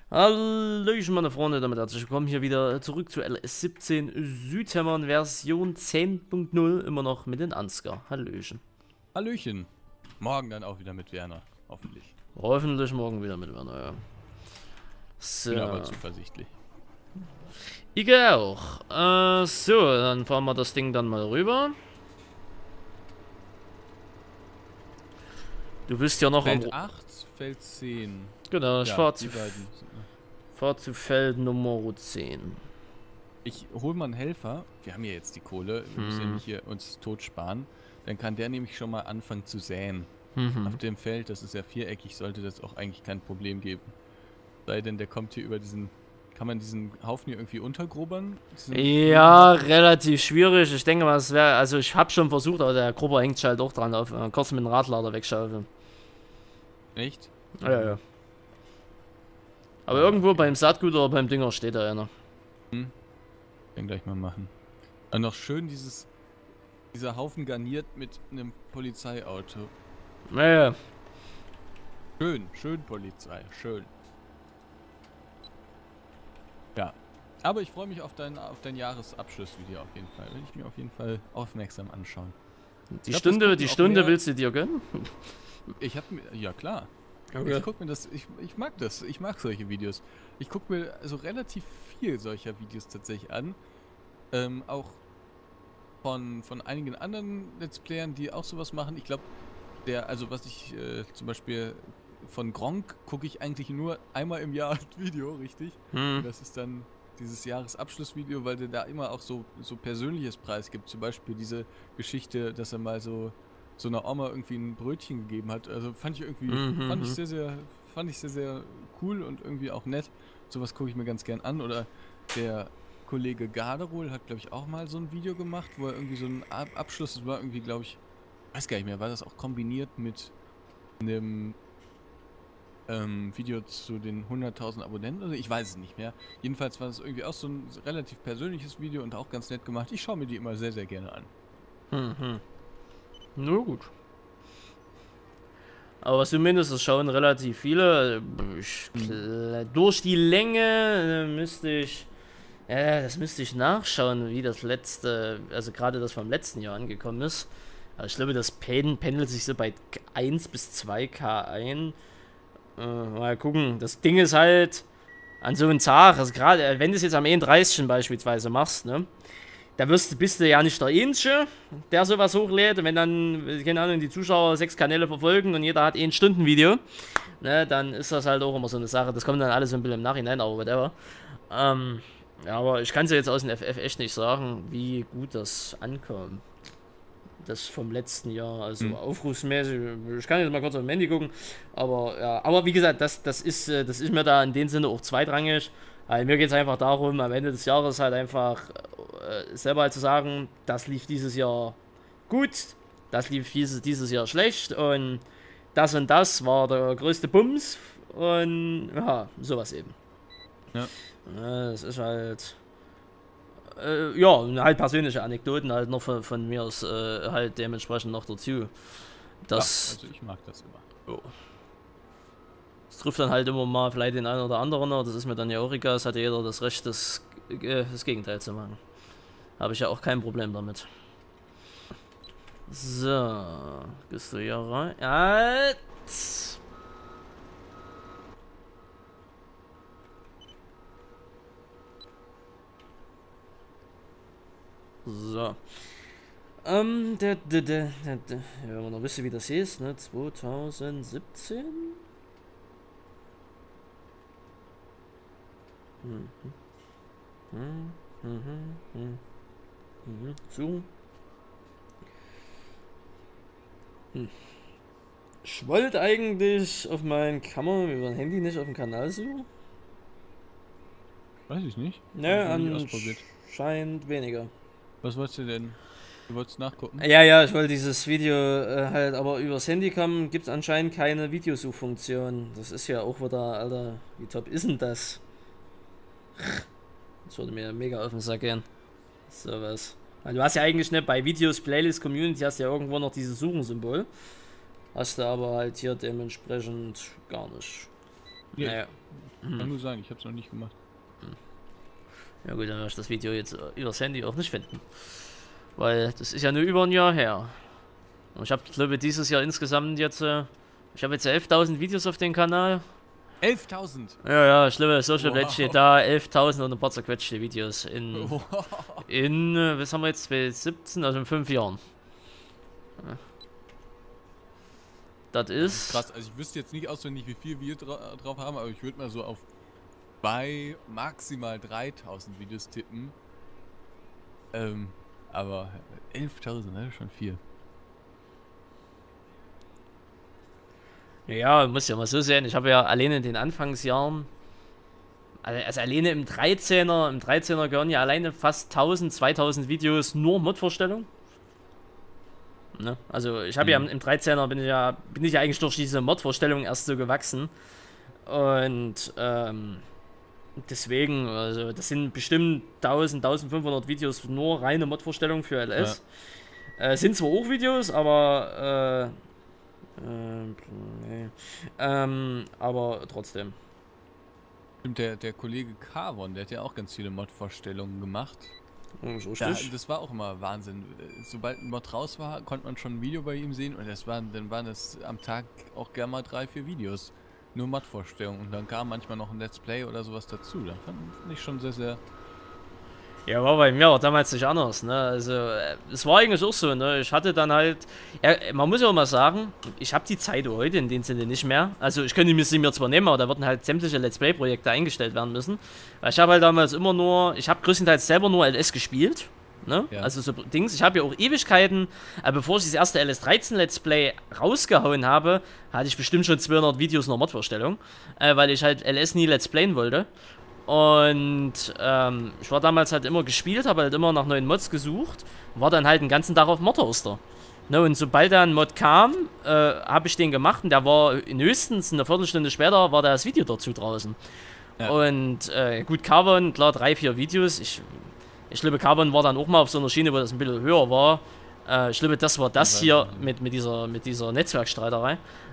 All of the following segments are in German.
Hallöchen meine Freunde, damit herzlich willkommen hier wieder zurück zu LS17 Südhämmern Version 10.0, immer noch mit den Ansgar. Hallöchen. Hallöchen. Morgen dann auch wieder mit Werner, hoffentlich. Hoffentlich morgen wieder mit Werner, ja. So. Bin aber zuversichtlich. Ich auch. So, dann fahren wir das Ding dann mal rüber. Du bist ja noch Feld 8, Feld 10. Genau, ich Ja, fahr zu Feld Nummer 10. Ich hole mal einen Helfer. Wir haben ja jetzt die Kohle. Wir müssen ja nicht hier uns tot sparen. Dann kann der nämlich schon mal anfangen zu säen. Auf dem Feld, das ist ja viereckig, sollte das auch eigentlich kein Problem geben. Sei denn, der kommt hier über diesen... Kann man diesen Haufen hier irgendwie untergrubern? Ja, relativ schwierig. Ich denke mal, es wäre... Also ich habe schon versucht, aber der Grubber hängt halt auch dran, auf kurz mit dem Radlader wegschaufeln. Echt? Ja, ja. Aber irgendwo beim Saatgut oder beim Dünger steht da einer. Dann gleich mal machen. Und noch schön dieser Haufen garniert mit einem Polizeiauto. Naja. Schön Polizei, schön. Ja. Aber ich freue mich auf dein Jahresabschlussvideo auf jeden Fall. Will ich mir auf jeden Fall aufmerksam anschauen. Die Stunde willst du dir gönnen? Ich habe mir, ja klar. Okay. Ich guck mir das, ich mag das, ich mag solche Videos. Ich gucke mir also relativ viel solcher Videos tatsächlich an. Auch von einigen anderen Let's Playern, die auch sowas machen. Ich glaube, also was ich zum Beispiel von Gronkh gucke ich eigentlich nur einmal im Jahr ein Video, richtig? Das ist dann dieses Jahresabschlussvideo, weil der da immer auch so persönliches Preis gibt. Zum Beispiel diese Geschichte, dass er mal so einer Oma irgendwie ein Brötchen gegeben hat. Also fand ich irgendwie, fand ich sehr, sehr cool und irgendwie auch nett. Sowas gucke ich mir ganz gern an. Oder der Kollege Garderol hat, glaube ich, auch mal so ein Video gemacht, wo er irgendwie so einen Abschluss, das war irgendwie, glaube ich, weiß gar nicht mehr, war das auch kombiniert mit einem Video zu den 100.000 Abonnenten? Also ich weiß es nicht mehr. Jedenfalls war das irgendwie auch so ein relativ persönliches Video und auch ganz nett gemacht. Ich schaue mir die immer sehr, sehr gerne an. Na gut. Aber zumindest schauen relativ viele. Durch die Länge das müsste ich nachschauen, wie das letzte, also gerade das vom letzten Jahr angekommen ist. Aber ich glaube, das pendelt sich so bei 1 bis 2K ein. Mal gucken. Das Ding ist halt an so einem Tag, also gerade wenn du es jetzt am 31. beispielsweise machst, ne? Da bist du ja nicht der Einzige, der sowas hochlädt. Und wenn dann, keine Ahnung, die Zuschauer 6 Kanäle verfolgen und jeder hat 1 Stunden Video, ne, dann ist das halt auch immer so eine Sache. Das kommt dann alles so ein bisschen im Nachhinein, aber whatever. Ja, aber ich kann es ja jetzt aus dem FF echt nicht sagen, wie gut das ankommt. Das vom letzten Jahr, also aufrufsmäßig. Ich kann jetzt mal kurz auf dem Handy gucken, aber ja, aber wie gesagt, das ist mir da in dem Sinne auch zweitrangig. Weil mir geht es einfach darum, am Ende des Jahres halt einfach selber halt zu sagen, das lief dieses Jahr gut, das lief dieses Jahr schlecht und das war der größte Bums und ja, sowas eben. Ja. Das ist halt ja, halt persönliche Anekdoten halt noch von mir aus halt dementsprechend noch dazu. Das, ja, also ich mag das immer. Oh. Das trifft dann halt immer mal vielleicht den einen oder anderen, aber das ist mir dann ja auch egal, es hat ja jeder das Recht, das Gegenteil zu machen. Habe ich ja auch kein Problem damit. So, gehst du hier rein? Halt! So. Ja, wenn man noch wissen, wie das hieß, ne? 2017? So. Ich wollte eigentlich auf mein Kamera über ein Handy nicht auf dem Kanal suchen. Weiß ich nicht. Ne, anscheinend weniger. Was wolltest du denn? Du wolltest nachgucken? Ja, ich wollte dieses Video halt, aber übers Handy kommen, gibt es anscheinend keine Videosuchfunktion. Das ist ja auch wieder, Alter, wie top ist denn das? Das würde mir mega auf den Sack gehen. Sowas. Weil du hast ja eigentlich nicht bei Videos, Playlist, Community hast du ja irgendwo noch dieses Suchen-Symbol. Hast du aber halt hier dementsprechend gar nicht. Naja. Kann nur sein, ich habe es noch nicht gemacht. Ja gut, dann werde ich das Video jetzt übers Handy auch nicht finden. Weil das ist ja nur über ein Jahr her. Und ich habe, glaube ich, dieses Jahr insgesamt jetzt, ich habe jetzt 11.000 Videos auf dem Kanal. 11.000? Ja, ich glaube, Social Blade steht da, 11.000 und ein paar zerquetschte Videos in, was haben wir jetzt, 2017, also in 5 Jahren. Ja. Das ist... Krass, also ich wüsste jetzt nicht auswendig, wie viel wir drauf haben, aber ich würde mal so auf bei maximal 3.000 Videos tippen. Aber 11.000, ne, schon viel. Ja, muss ja mal so sehen. Ich habe ja alleine in den Anfangsjahren, also alleine im 13er gehören ja alleine fast 1000, 2000 Videos nur Mod-Vorstellung. Ne? Also ich habe ja im 13er bin ich ja eigentlich durch diese Mod-Vorstellung erst so gewachsen. Und deswegen, also das sind bestimmt 1000, 1500 Videos nur reine Mod-Vorstellung für LS. Ja. Sind zwar auch Videos, aber aber trotzdem. Stimmt, der Kollege Carvon, der hat ja auch ganz viele Mod-Vorstellungen gemacht. Das war auch immer Wahnsinn. Sobald ein Mod raus war, konnte man schon ein Video bei ihm sehen und dann waren es am Tag auch gerne mal 3, 4 Videos. Nur Mod-Vorstellungen und dann kam manchmal noch ein Let's Play oder sowas dazu. Da fand ich schon sehr, sehr... Ja, war bei mir auch damals nicht anders, ne, also es war eigentlich auch so, ne, ich hatte dann halt, ja, man muss ja auch mal sagen, ich habe die Zeit heute in dem Sinne nicht mehr, also ich könnte sie mir zwar nehmen, aber da würden halt sämtliche Let's Play Projekte eingestellt werden müssen, weil ich habe halt damals immer nur, ich habe größtenteils selber nur LS gespielt, ne, ja. Also so Dings, ich habe ja auch Ewigkeiten, bevor ich das erste LS13 Let's Play rausgehauen habe, hatte ich bestimmt schon 200 Videos in der Mod-Vorstellung, weil ich halt LS nie Let's Playen wollte. Und ich war damals halt immer gespielt, habe halt immer nach neuen Mods gesucht und war dann halt den ganzen Tag auf Mod-Hoster. Ne, und sobald da ein Mod kam, habe ich den gemacht und der war höchstens eine Viertelstunde später war das Video dazu draußen. Ja. Und gut, Carvon, klar, 3, 4 Videos. Ich glaube, Carvon war dann auch mal auf so einer Schiene, wo das ein bisschen höher war. Ich glaube, das war das hier mit dieser Netzwerkstreiterei.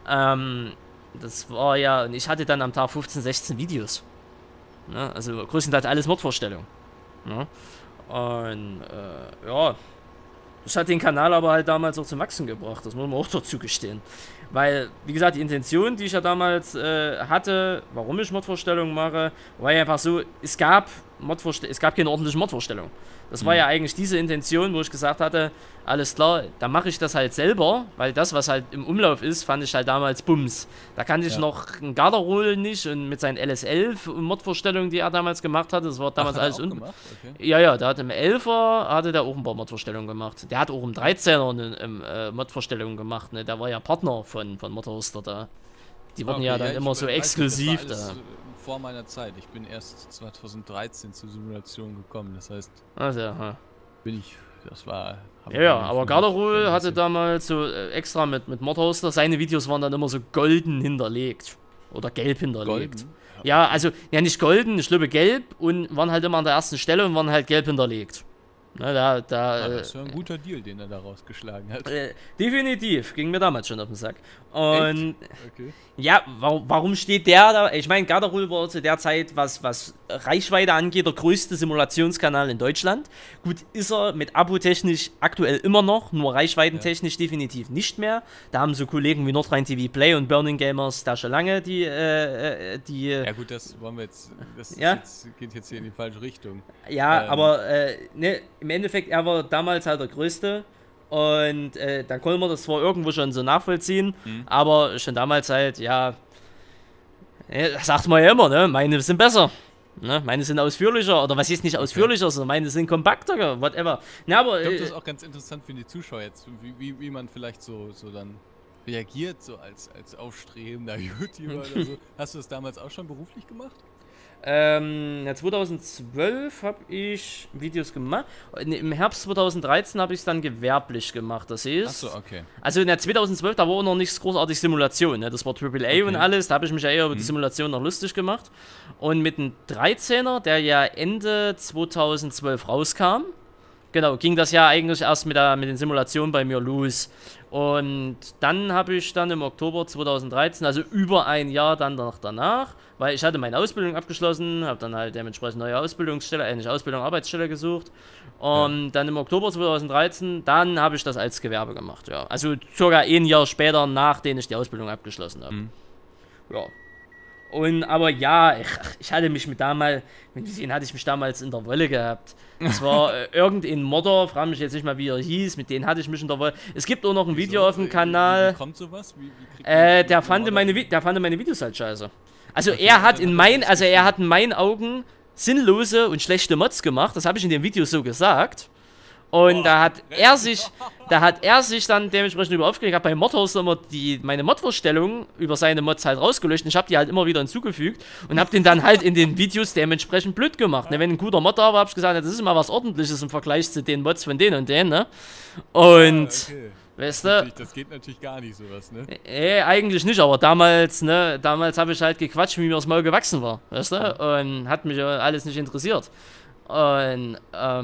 Das war ja, und ich hatte dann am Tag 15, 16 Videos. Ne? Also größtenteils alles Mordvorstellung. Ne? Und ja, das hat den Kanal aber halt damals auch zum Wachsen gebracht, das muss man auch dazu gestehen. Weil, wie gesagt, die Intention, die ich ja damals hatte, warum ich Mordvorstellungen mache, war ja einfach so, es gab keine ordentliche Mordvorstellung. Das war ja eigentlich diese Intention, wo ich gesagt hatte, alles klar, dann mache ich das halt selber, weil das, was halt im Umlauf ist, fand ich halt damals Bums. Da kannte ich noch einen Garderol nicht und mit seinen LS11 Mordvorstellungen, die er damals gemacht hatte, das war damals alles okay. Ja, der hat im 11er, hatte der auch ein paar Mordvorstellungen gemacht. Der hat auch im 13er eine Mordvorstellung gemacht, ne? Der war ja Partner von Modhoster da. Die wurden ja dann immer so exklusiv da. Vor meiner Zeit. Ich bin erst 2013 zur Simulation gekommen, das heißt... Also, das war... Ja, aber Garderol hatte damals so extra mit Modhoster, seine Videos waren dann immer so golden hinterlegt. Oder gelb hinterlegt. Golden? Ja, also, ja nicht golden, ich glaube gelb und waren halt immer an der ersten Stelle und waren halt gelb hinterlegt. Ne, das ist ja ein guter Deal, den er da rausgeschlagen hat. Definitiv, ging mir damals schon auf den Sack. Und okay. Ja, warum steht der da? Ich meine, Garderol war zu der Zeit, was Reichweite angeht, der größte Simulationskanal in Deutschland. Gut, ist er mit Abo-technisch aktuell immer noch, nur reichweitentechnisch definitiv nicht mehr. Da haben so Kollegen wie Nordrhein TV Play und Burning Gamers da schon lange die... Ja gut, das wollen wir jetzt... Das geht jetzt hier in die falsche Richtung. Ja, aber ne, im Endeffekt, er war damals halt der Größte. Und dann konnte man das zwar irgendwo schon so nachvollziehen, aber schon damals halt, ja, das sagt man ja immer, ne, meine sind besser, ne, meine sind ausführlicher, oder was ist nicht ausführlicher, sondern meine sind kompakter, whatever. Na, aber, ich glaube, das ist auch ganz interessant für die Zuschauer jetzt, wie man vielleicht so dann reagiert, so als aufstrebender YouTuber oder so. Hast du das damals auch schon beruflich gemacht? Ja, 2012 habe ich Videos gemacht. Im Herbst 2013 habe ich es dann gewerblich gemacht. Das ist. Achso, okay. Also in der 2012, da war auch noch nichts großartig Simulation. Ne? Das war AAA und alles. Da habe ich mich ja eher über die Simulation noch lustig gemacht. Und mit dem 13er, der ja Ende 2012 rauskam, genau, ging das ja eigentlich erst mit den Simulationen bei mir los. Und dann habe ich dann im Oktober 2013, also über ein Jahr dann noch danach, weil ich hatte meine Ausbildung abgeschlossen, habe dann halt dementsprechend neue Ausbildungsstelle, nicht Ausbildung, Arbeitsstelle gesucht. Und dann im Oktober 2013, dann habe ich das als Gewerbe gemacht, ja. Also sogar ein Jahr später, nachdem ich die Ausbildung abgeschlossen habe. Ja. Und, aber ja, ich hatte mich mit den hatte ich mich damals in der Wolle gehabt. Das war irgendein Modder, frage mich jetzt nicht mal, wie er hieß, mit denen hatte ich mich in der Wolle. Es gibt auch noch ein Video auf dem Kanal. Wie kommt sowas? Der fand meine Videos halt scheiße. Also okay, er hat in meinen Augen sinnlose und schlechte Mods gemacht, das habe ich in dem Video so gesagt. Und da hat er sich dann dementsprechend über aufgeregt, hat bei Modhouse immer meine Mod-Vorstellungen über seine Mods halt rausgelöscht. Und ich habe die halt immer wieder hinzugefügt und habe den dann halt in den Videos dementsprechend blöd gemacht. Ne, wenn ein guter Mod da war, habe ich gesagt, das ist immer was Ordentliches im Vergleich zu den Mods von denen und denen, ne? Und, okay. Weißt du? Das geht natürlich gar nicht, sowas, ne? Eigentlich nicht, aber damals habe ich halt gequatscht, wie mir das Maul gewachsen war, weißt du? Und hat mich alles nicht interessiert. Und,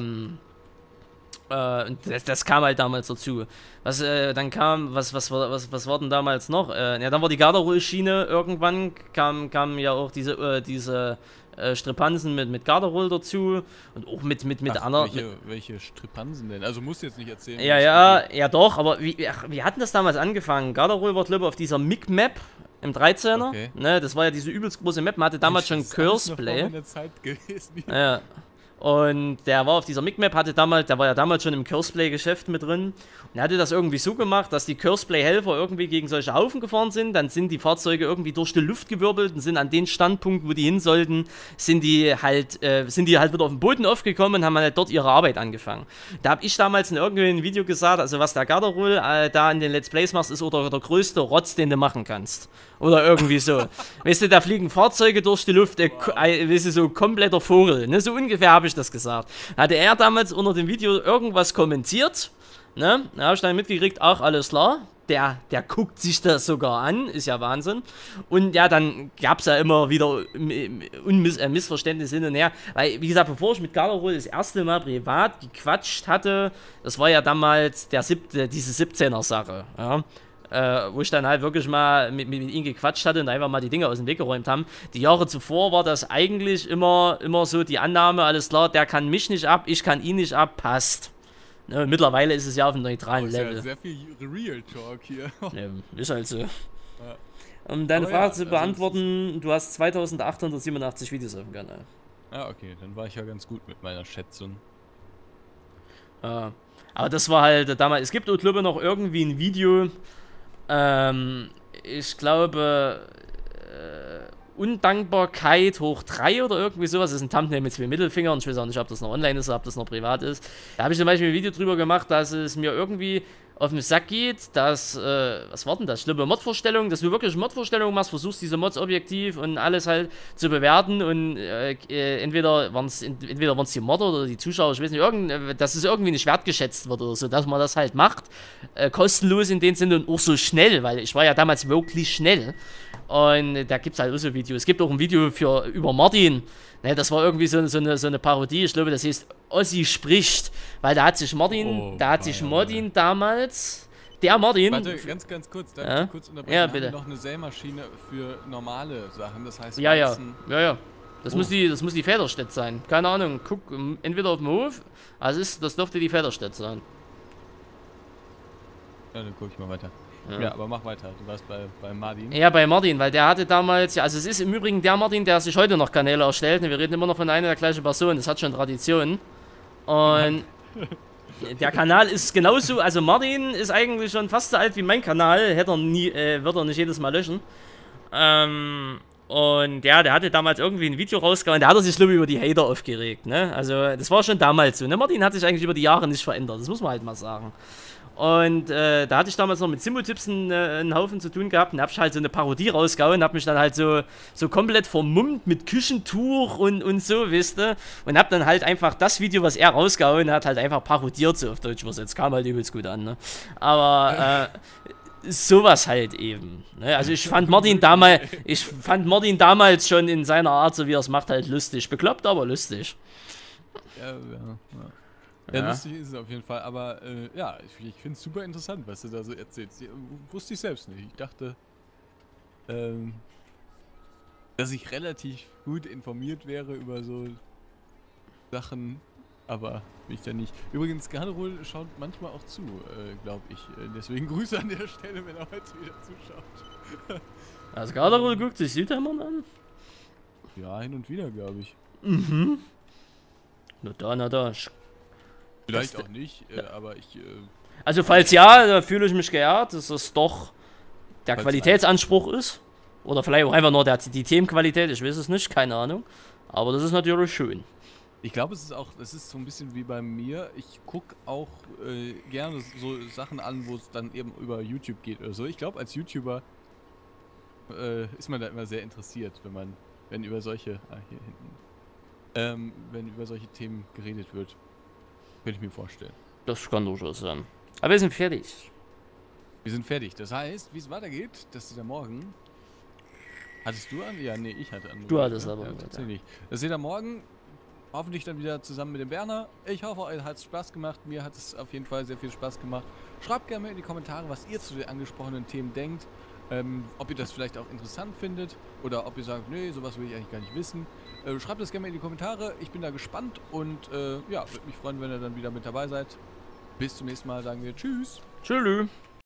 das kam halt damals dazu. Was war denn damals noch? Ja, dann war die Garderol-Schiene irgendwann, kam ja auch diese Stripanzen mit Garderol dazu und auch mit anderen. Welche Stripanzen denn? Also musst du jetzt nicht erzählen. Ja doch, aber wir hatten das damals angefangen. Garderol war, glaube ich, auf dieser MIG-Map im 13er. Okay. Ne, das war ja diese übelst große Map, man hatte damals schon Curseplay. Ja. Und der war auf dieser MIG-Map, der war ja damals schon im Curseplay-Geschäft mit drin. Und er hatte das irgendwie so gemacht, dass die Curseplay-Helfer irgendwie gegen solche Haufen gefahren sind. Dann sind die Fahrzeuge irgendwie durch die Luft gewirbelt und sind an den Standpunkt, wo die hin sollten, sind die halt wieder auf den Boden aufgekommen und haben halt dort ihre Arbeit angefangen. Da habe ich damals in irgendeinem Video gesagt, also was der Garderol da in den Let's Plays macht, ist oder der größte Rotz, den du machen kannst. Oder irgendwie so. Weißt du, da fliegen Fahrzeuge durch die Luft, weißt du, so kompletter Vogel. Ne? So ungefähr habe ich das gesagt. Hatte er damals unter dem Video irgendwas kommentiert, ne? Da habe ich dann mitgekriegt, ach, alles klar. Der guckt sich das sogar an, ist ja Wahnsinn. Und ja, dann gab es ja immer wieder Missverständnisse hin und her. Weil, wie gesagt, bevor ich mit Garderol das erste Mal privat gequatscht hatte, das war ja damals diese 17er-Sache, ja. Wo ich dann halt wirklich mal mit ihm gequatscht hatte und einfach mal die Dinge aus dem Weg geräumt haben. Die Jahre zuvor war das eigentlich immer so die Annahme, alles klar, der kann mich nicht ab, ich kann ihn nicht ab, passt. Ne, mittlerweile ist es ja auf einem neutralen Level. Ja, sehr viel Real Talk hier. Ja, ist halt so. Ja. Um deine Frage zu beantworten, du hast 2887 Videos auf dem Kanal. Ah, okay, dann war ich ja ganz gut mit meiner Schätzung. Aber das war halt damals, es gibt, glaube ich, noch irgendwie ein Video, ich glaube, Undankbarkeit hoch 3 oder irgendwie sowas. Das ist ein Thumbnail mit 2 Mittelfingern. Ich weiß auch nicht, ob das noch online ist oder ob das noch privat ist. Da habe ich zum Beispiel ein Video drüber gemacht, dass es mir irgendwie auf den Sack geht, dass, was war denn das? Schlimme Modvorstellungen, dass du wirklich Modvorstellungen machst, versuchst diese Mods objektiv und alles halt zu bewerten und entweder waren es die Modder oder die Zuschauer, ich weiß nicht, dass es irgendwie nicht wertgeschätzt wird oder so, dass man das halt macht, kostenlos in dem Sinne und auch so schnell, weil ich war ja damals wirklich schnell. Und da gibt es halt auch so Videos. Es gibt auch ein Video über Martin. Ne, das war irgendwie so eine Parodie. Ich glaube, das heißt Ossi spricht. Weil da hat sich Martin damals. Der Martin. Warte, ganz kurz, darf ich kurz unterbrechen? Ja, bitte. Haben wir noch eine Sämaschine für normale Sachen. Das heißt, ja. Das muss die Federstedt sein. Keine Ahnung. Guck, entweder auf dem Hof. Also das dürfte die Federstedt sein. Ja, dann guck ich mal weiter. Ja, aber mach weiter. Du warst bei Martin. Ja, bei Martin, weil der hatte damals, ja, also es ist im Übrigen der Martin, der sich heute noch Kanäle erstellt. Wir reden immer noch von einer der gleichen Person, das hat schon Tradition. Und der Kanal ist genauso, also Martin ist eigentlich schon fast so alt wie mein Kanal, wird er nicht jedes Mal löschen. Und ja, der hatte damals irgendwie ein Video rausgehauen, da hat er sich, glaube ich, über die Hater aufgeregt, ne? Also das war schon damals so, ne? Martin hat sich eigentlich über die Jahre nicht verändert, das muss man halt mal sagen. Und da hatte ich damals noch mit Simultips einen Haufen zu tun gehabt und hab ich halt so eine Parodie rausgehauen, hab mich dann halt so komplett vermummt mit Küchentuch und so, wisst ihr, und hab dann halt einfach das Video, was er rausgehauen hat, halt einfach parodiert, so auf Deutsch, was jetzt kam halt übelst gut an, ne? Aber sowas halt eben, ne? Also ich fand Martin damals schon in seiner Art, so wie er es macht, halt lustig, bekloppt, aber lustig. Ja. Ja, Ja. lustig ist es auf jeden Fall, aber ja, ich finde es super interessant, was du da so erzählst. Wusste ich selbst nicht. Ich dachte, ähm, dass ich relativ gut informiert wäre über so Sachen, aber bin ich da nicht. Übrigens, Garderol schaut manchmal auch zu, glaube ich. Deswegen Grüße an der Stelle, wenn er heute wieder zuschaut. Also Garderol guckt sich Südhermann an? Ja, hin und wieder, glaube ich. Mhm. Na da, na da. Vielleicht Das- auch nicht, aber ich. Also falls ja, da fühle ich mich geehrt, dass es doch der Falls Qualitätsanspruch ist. Oder vielleicht auch einfach nur die Themenqualität, ich weiß es nicht, keine Ahnung. Aber das ist natürlich schön. Ich glaube, es ist so ein bisschen wie bei mir. Ich gucke auch gerne so Sachen an, wo es dann eben über YouTube geht oder so. Ich glaube, als YouTuber ist man da immer sehr interessiert, wenn über solche, hier hinten, wenn über solche Themen geredet wird. Könnte ich mir vorstellen. Das kann durchaus sein. Aber wir sind fertig. Wir sind fertig. Das heißt, wie es weitergeht, das ist ja morgen. Hattest du an? Ja, nee, ich hatte an. Du hattest ne? aber Ja, an, tatsächlich. Das seht ihr morgen. Hoffentlich dann wieder zusammen mit dem Werner. Ich hoffe, euch hat es Spaß gemacht. Mir hat es auf jeden Fall sehr viel Spaß gemacht. Schreibt gerne mal in die Kommentare, was ihr zu den angesprochenen Themen denkt. Ob ihr das vielleicht auch interessant findet oder ob ihr sagt, nee, sowas will ich eigentlich gar nicht wissen. Schreibt das gerne mal in die Kommentare. Ich bin da gespannt und ja, würde mich freuen, wenn ihr dann wieder mit dabei seid. Bis zum nächsten Mal sagen wir Tschüss. Tschüss.